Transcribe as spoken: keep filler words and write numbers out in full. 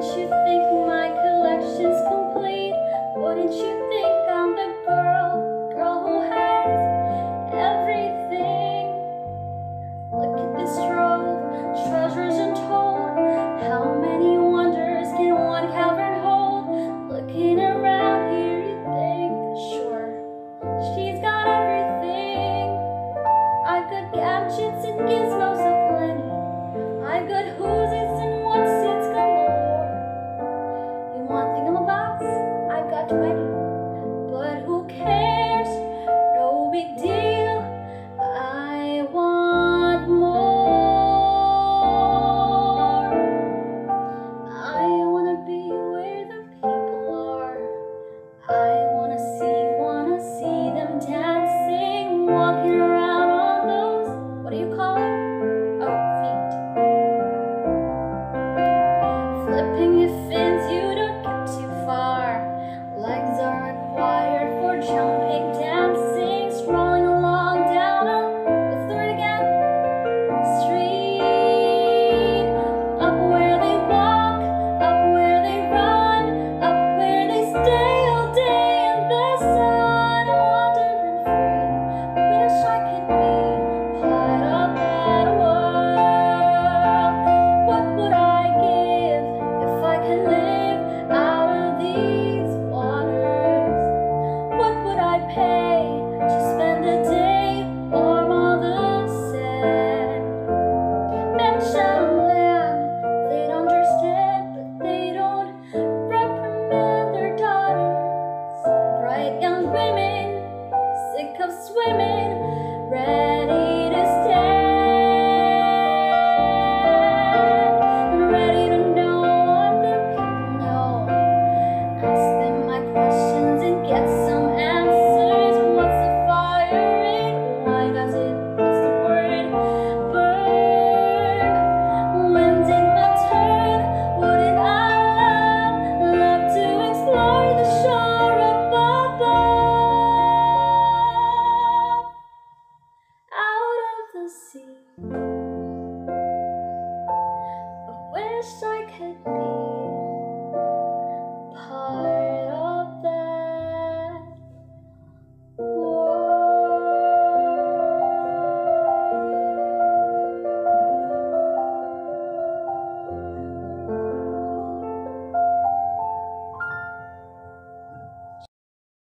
you think my collection's complete? Wouldn't you think I'm the girl, girl who has everything? Look at this trove, treasures untold. How many wonders can one cavern hold? Looking around here, you think, sure, she's got everything. I got gadgets and gizmos aplenty. I got who's its and what's its galore. You want thingamabobs? I got twenty. But who cares? No big deal. I want more. I wanna be where the people are. I wanna see, wanna see them dancing, walking around on those, what do you call it? Oh, feet. Flipping your fins, you don't